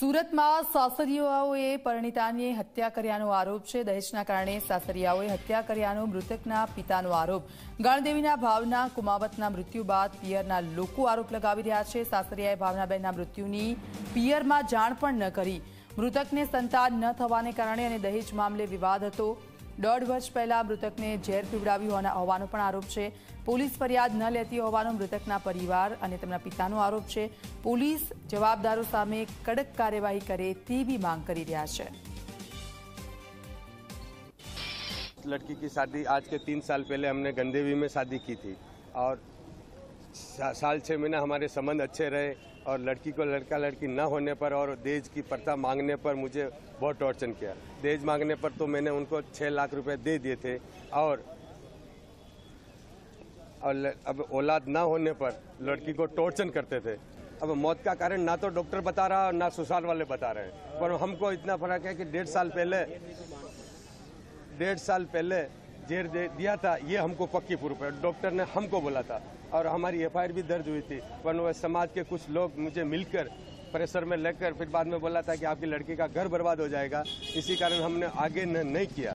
સુરતમાં સાસરિયાઓએ પરિણીતાની હત્યા કર્યાનો આરોપ છે। દહેજના કારણે સાસરિયાઓએ હત્યા કર્યાનો મૃતકના પિતાનો આરોપ। ગણદેવીના ભાવના કુમાવતના મૃત્યુ બાદ પિયરના લોકો આરોપ લગાવી રહ્યા છે। સાસરિયાએ ભાવનાબેનના મૃત્યુની પિયરમાં જાણ પણ ન કરી। મૃતકને સંતાન ન થવાને કારણે અને દહેજ મામલે વિવાદ હતો। 1.5 વર્ષ પહેલા મૃતકને ઝેર પીવડાવ્યું હોવાનો પણ આરોપ છે। પોલીસ ફરિયાદ ન લેતી હોવાનો મૃતકના પરિવાર અને તેમના પિતાનો આરોપ છે। પોલીસ જવાબદારો સામે કડક કાર્યવાહી કરે તેવી માંગ કરી રહ્યા છે। लड़की की शादी आज के 3 साल पहले हमने गंदेवी में शादी की थी और साल 6 महीना हमारे संबंध अच्छे रहे और लड़की को लड़का लड़की न होने पर और दहेज की प्रथा मांगने पर मुझे बहुत टॉर्चर किया। दहेज मांगने पर तो मैंने उनको 6 लाख रुपए दे दिए थे और अब औलाद ना होने पर लड़की को टॉर्चर करते थे। अब मौत का कारण ना तो डॉक्टर बता रहा और ना ससुराल वाले बता रहे हैं, पर हमको इतना फर्क है कि 1.5 साल पहले जेर दिया था, ये हमको पक्की प्रूफ है। डॉक्टर ने हमको बोला था और हमारी FIR भी दर्ज हुई थी, पर वो समाज के कुछ लोग मुझे मिलकर प्रेशर में लेकर फिर बाद में बोला था कि आपकी लड़की का घर बर्बाद हो जाएगा। इसी कारण हमने आगे नहीं किया।